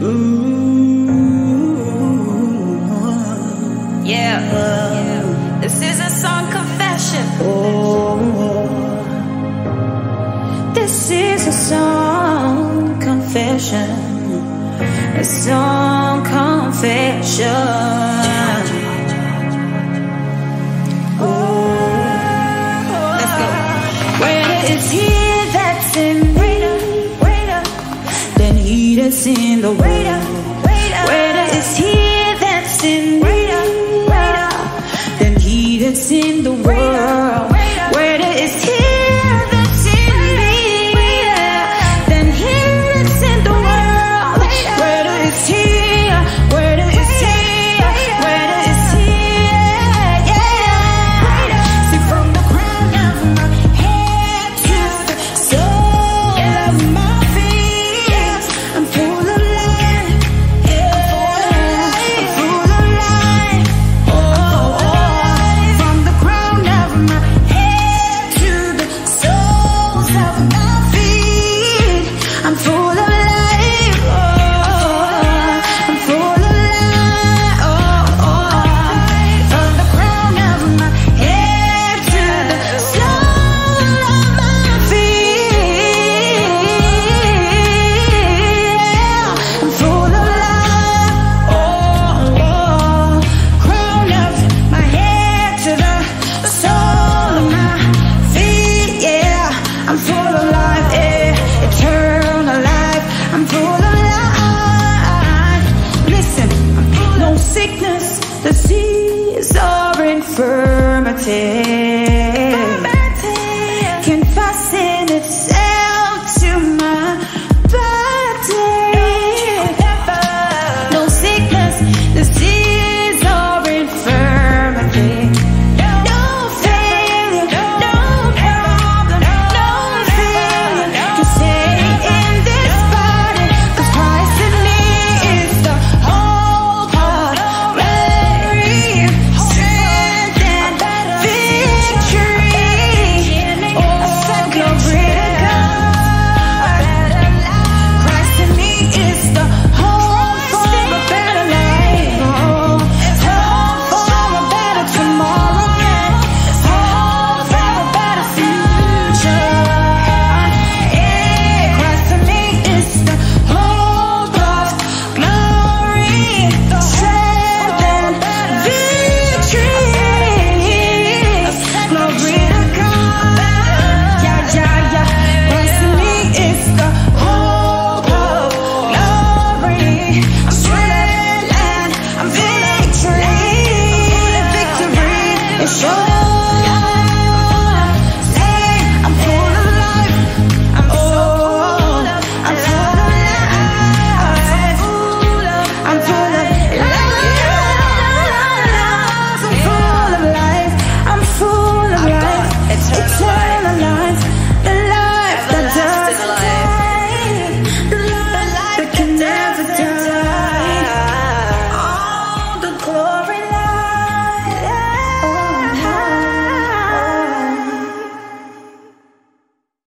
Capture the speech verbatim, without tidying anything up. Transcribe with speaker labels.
Speaker 1: Yeah, this is a song confession.
Speaker 2: This is a song confession. A song confession.
Speaker 1: Let's go.
Speaker 2: Greater is He that's in me than he that's in the world. Greater is He that's in me than he that's in the world. Greater is He that's in me than he that's in the world. Greater is He, greater is He, greater is He, yeah. See, from the crown of my head to the sole of my feet, I'm full of life, yeah. I'm full of life, oh, oh. From the crown of my head to the soles of my feet, I'm full of life, oh. I'm full of life, oh, oh. From the crown of my head to the sole of my feet, I'm full of life, oh, oh. Crown of my head to the sole of my feet, yeah. I'm full of life, yeah. Eternal life, I'm full of life. Listen, no sickness, disease, or infirmity can fasten itself to my body. No sickness, disease, or infirmity, no failure, no problem, no failure can stay in this body. 'Cause Christ in me is the hope of glory, strength and victory. Oh, glory to God. Christ in me is the hope for a better life, oh, hope for a better tomorrow, hope for a better future. Yeah, Christ in me is the hope of glory, strength and victory. Glory to God. Yeah, yeah, yeah. Christ in me is the hope of glory, strength and victory. Victory is sure.